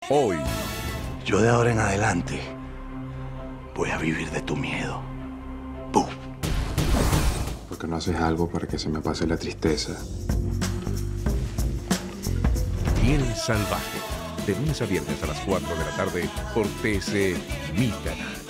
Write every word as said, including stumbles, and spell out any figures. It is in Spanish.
Hoy. Yo de ahora en adelante voy a vivir de tu miedo. ¡Pum! Porque no haces algo para que se me pase la tristeza. Piel salvaje. De lunes a viernes a las cuatro de la tarde por T C Mi Canal.